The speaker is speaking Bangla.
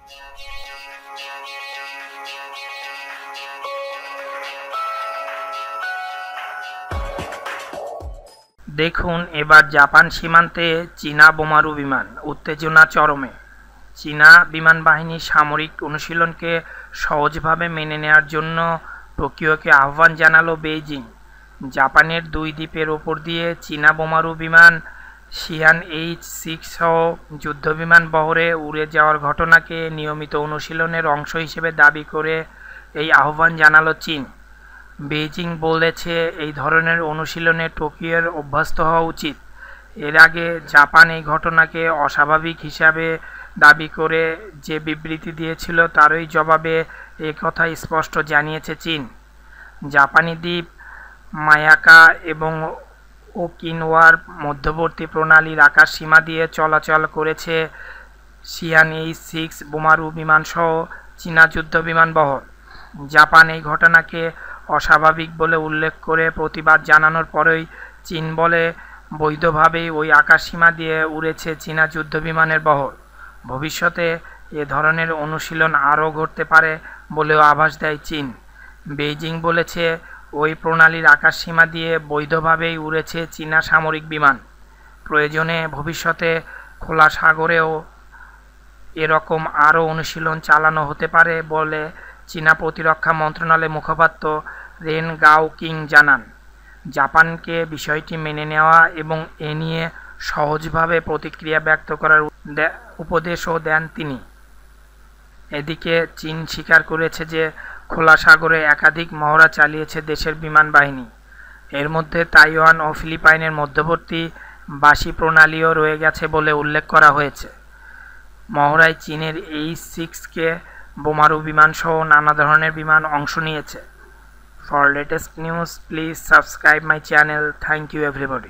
দেখুন এবার জাপান সীমান্তে চীনা বোমারু বিমান, উত্তেজনা চরমে। চীনা বিমান বাহিনীর সামরিক অনুশীলনকে সহজভাবে মেনে নেওয়ার জন্য টোকিওকে আহ্বান জানালো বেইজিং। জাপানের দুই দ্বীপের ওপর দিয়ে চীনা বোমারু বিমান শিয়ান H-6 সহ যুদ্ধবিমান বহরে উড়ে যাওয়ার ঘটনাকে নিয়মিত অনুশীলনের অংশ হিসেবে দাবি করে এই আহ্বান জানালো চীন। বেইজিং বলেছে এই ধরনের অনুশীলনে টোকিওর অভ্যস্ত হওয়া উচিত। এর আগে জাপান এই ঘটনাকে অস্বাভাবিক হিসাবে দাবি করে যে বিবৃতি দিয়েছিল তারই জবাবে একথা স্পষ্ট জানিয়েছে চীন। জাপানি দ্বীপ মায়াকা এবং ওকিনাওয়ার মধ্যবর্তী প্রণালীর আকাশসীমা দিয়ে চলাচল করেছে শিয়ান H-6 বোমারু বিমানসহ চীনা যুদ্ধবিমান বহর। জাপান এই ঘটনাকে অস্বাভাবিক বলে উল্লেখ করে প্রতিবাদ জানানোর পরেই চীন বলে বৈধভাবেই ওই আকাশসীমা দিয়ে উড়েছে চীনা যুদ্ধবিমানের বহর। ভবিষ্যতে এ ধরনের অনুশীলন আরও ঘটতে পারে বলেও আভাস দেয় চীন। বেইজিং বলেছে ওই প্রণালীর আকাশসীমা দিয়ে বৈধভাবেই উড়েছে চীনা সামরিক বিমান। প্রয়োজনে ভবিষ্যতে খোলা সাগরেও এরকম আরও অনুশীলন চালানো হতে পারে বলে চীনা প্রতিরক্ষা মন্ত্রণালয়ের মুখপাত্র রেন গাওকিং জানান। জাপানকে বিষয়টি মেনে নেওয়া এবং এ নিয়ে সহজভাবে প্রতিক্রিয়া ব্যক্ত করার উপদেশও দেন তিনি। এদিকে চীন স্বীকার করেছে যে খোলা সাগরে একাধিক মহড়া চালিয়েছে দেশের বিমান বাহিনী। এর মধ্যে তাইওয়ান ও ফিলিপাইনের মধ্যবর্তী বাসি প্রণালীও রয়ে গেছে বলে উল্লেখ করা হয়েছে। মহড়ায় চীনের H-6 বোমারু বিমানসহ নানা ধরনের বিমান অংশ নিয়েছে। For latest news, please subscribe my channel. Thank you everybody.